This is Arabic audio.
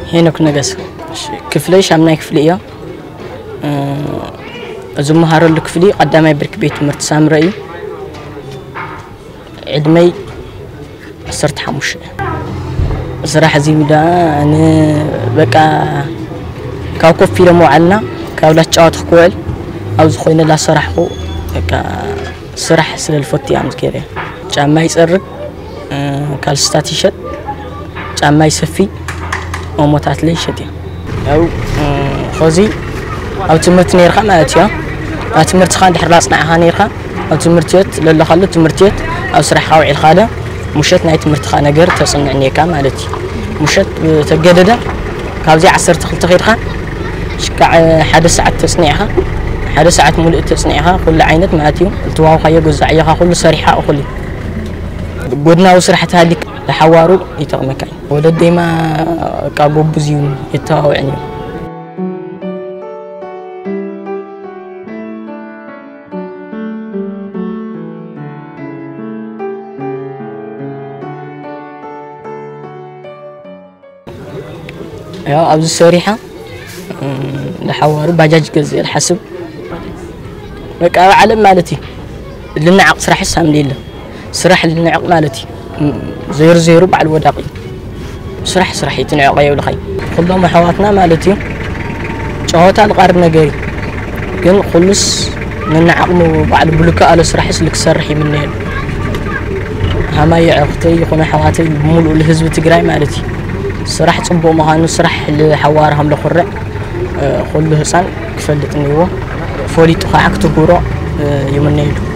هينك نجس كفليش عم نايك فليا أزوم مهارة الكفلي قدامي برك بيت مرت سامري عدمي صرت حموش صراحة زي مدا أنا بقى كوكب في رموعنا كأولاد شاط خقول أو زخوين لا صراحة بقى صراحة سل الفتي عم كيره جامع يسرق كالستاتي شد جامع يسفي ومتعت لي شدي أو خوزي أو تمرت نيرخا مالتيا أو تمرت خان دحر نعها نيرخا أو تمرتيت للا خلو تمرتيت أو سرح خاوعي الخالة مشت نايت تمرت خانة جر تصنعني كام مالتي مشت تجدده كابزي عصرت خلت خيرها شكع حد ساعة تصنيعها حد ساعة ملء تصنيعها كل عينت ماتيو التواو خيا جزعيها كل صريحة أخلي قدنا وسرحت هذيك لحوارو يتغمكاي ولدي ما كابو بزيون يتاو يعني يا أبز الصريحة لحوارو باجاج جزء الحسب بقى علم مالتي لنعق صراحة سام ليله صراحة لنعق مالتي زيرو بعد الوداقي صراحة يتنعق يا ولخي كلهم حواتنا مالتي شهوتها القارب نجاري كن خلص لنعق بعد بلوكا على صراحة سلك سرحي منين هما يعقتي يكون حواتي مول الحزب تجراي مالتي صراحة صبوا مهانو صراحة اللي حوارهم لخرة كل حسن كفلتني هو فولي تقعك تقورا يمنيلو